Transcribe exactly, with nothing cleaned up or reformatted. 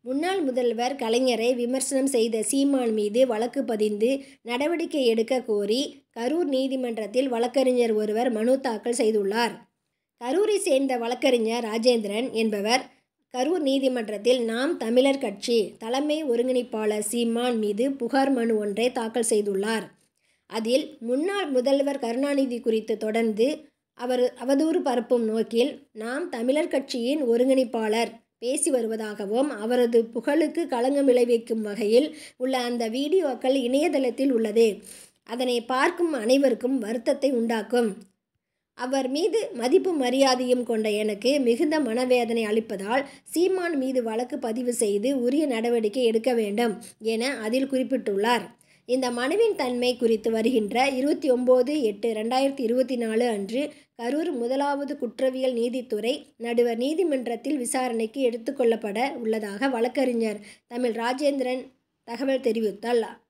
முன்னாள் முதல்வர் கலைஞரை விமர்சனம் செய்த சீமான் மீது வழக்கு பதிந்து நடவடிக்கை எடுக்க கோரி கரூர் நீதிமன்றத்தில் வழக்கறிஞர் ஒருவர் மனு தாக்கல் செய்துள்ளார். கரூரை சேர்ந்த வழக்கறிஞர் ராஜேந்திரன் என்பவர் கரூர் நீதிமன்றத்தில் நாம் தமிழர் கட்சி தலைமை ஒருங்கிணைப்பாளர் சீமான் மீது புகார் மனு ஒன்றை தாக்கல் செய்துள்ளார். அதில் முன்னாள் முதல்வர் கருணாநிதி குறித்து தொடர்ந்து அவர் அவதூறு பரப்பும் நோக்கில் நாம் தமிழர் கட்சியின் ஒருங்கிணைப்பாளர் பேசி வருவதாகவும் அவரது புகழுக்கு களங்கம் விளைவிக்கும் வகையில் உள்ள அந்த வீடியோக்கள் இணையதளத்தில் உள்ளது. அதனை பார்க்கும் அனைவருக்கும் வருத்தத்தை உண்டாக்கும். அவர் மீது மதிப்பு மரியாதையும் கொண்ட எனக்கு மிகுந்த மனவேதனை அளிப்பதால் சீமான் மீது வழக்கு பதிவு செய்து உரிய நடவடிக்கை எடுக்க வேண்டும் என அதில் குறிப்பிட்டுள்ளார். இந்த மனுவின் தன்மை குறித்து வருகின்ற இருபத்தி ஒம்பது எட்டு ரெண்டாயிரத்தி இருபத்தி நாலு அன்று கரூர் முதலாவது குற்றவியல் நீதித்துறை நடுவர் நீதிமன்றத்தில் விசாரணைக்கு எடுத்துக்கொள்ளப்பட உள்ளதாக வழக்கறிஞர் தமிழ் ராஜேந்திரன் தகவல் தெரிவித்துள்ளார்.